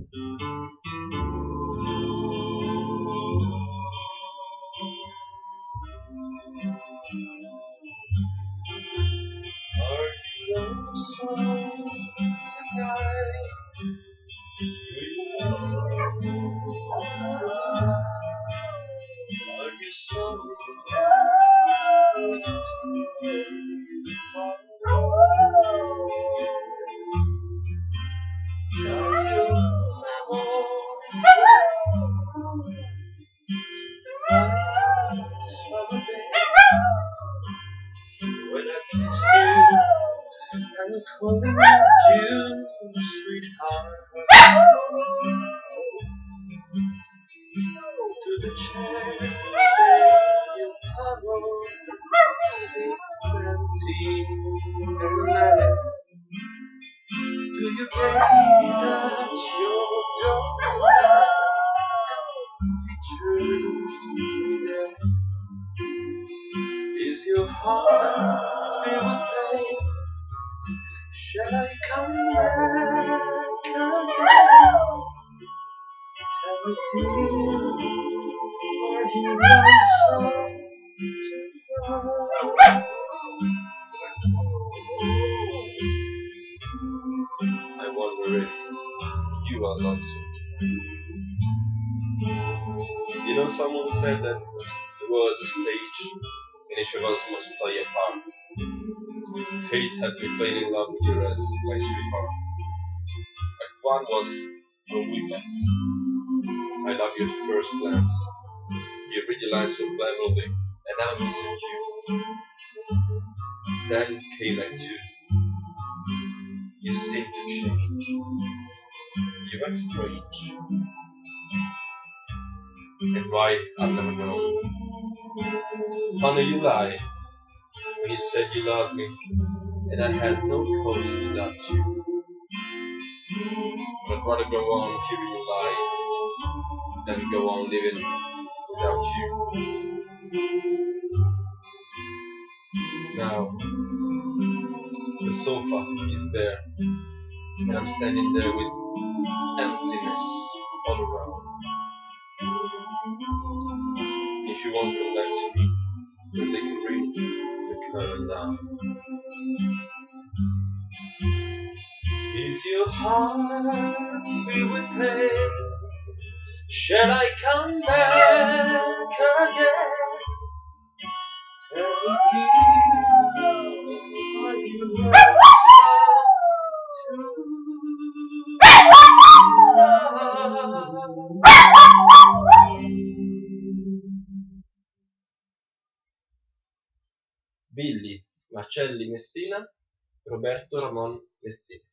Are you lonesome tonight? Do you are you sorry? Does your memory summer day when I kissed you and called you sweetheart? To the chairs in your parlor, seem empty and left. Do you gaze at your doorstep? Pictures me dead. Is your heart filled with pain? Shall I come back again? Tell me, dear, are you lonesome tonight? I wonder if you are lonesome. You know, someone said that the world is a stage and each of us must play a part. Fate had me playing in love with you as my sweetheart. Act one was when we met. I love you at first glance. You read your lines so cleverly, and I was secure. Then came Act two. You seemed to change. You act strange. And why, I've never known. Honey, you lie when you said you loved me, and I had no cause to doubt you. But I'd rather go on giving you lies than go on living without you. Now, the sofa is bare, and I'm standing there with emptiness all around. If you won't come back to me, then they can ring the curtain down. Is your heart filled with pain? Shall I come back again? Tell me, dear, are you lonesome Billy Marcelli Messina, Roberto Ramon Messina.